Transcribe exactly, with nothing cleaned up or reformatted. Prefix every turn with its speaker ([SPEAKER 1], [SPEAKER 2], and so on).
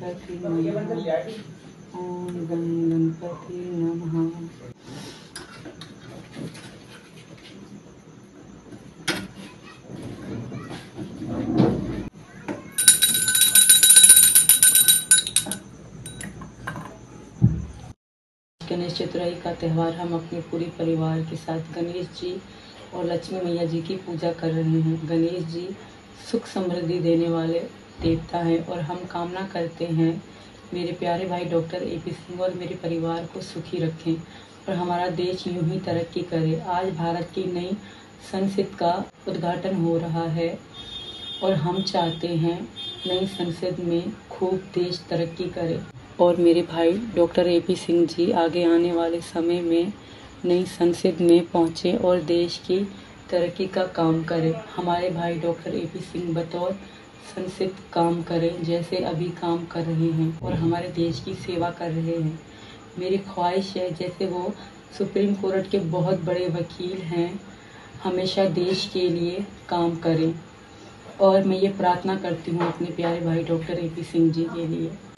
[SPEAKER 1] गणपति नमः। ओम गं गणपति नमः। गणेश चतुर्थी का त्यौहार हम अपने पूरे परिवार के साथ गणेश जी और लक्ष्मी मैया जी की पूजा कर रहे हैं। गणेश जी सुख समृद्धि देने वाले देवता हैं और हम कामना करते हैं मेरे प्यारे भाई डॉक्टर ए पी सिंह और मेरे परिवार को सुखी रखें और हमारा देश यूं ही तरक्की करे। आज भारत की नई संसद का उद्घाटन हो रहा है और हम चाहते हैं नई संसद में खूब देश तरक्की करे और मेरे भाई doctor A P Singh ji आगे आने वाले समय में नई संसद में पहुंचे और देश की तरक्की का काम करें। हमारे भाई डॉक्टर ए पी सिंह बतौर संसद काम करें जैसे अभी काम कर रहे हैं और हमारे देश की सेवा कर रहे हैं। मेरी ख्वाहिश है जैसे वो सुप्रीम कोर्ट के बहुत बड़े वकील हैं, हमेशा देश के लिए काम करें और मैं ये प्रार्थना करती हूँ अपने प्यारे भाई doctor A P Singh ji के लिए।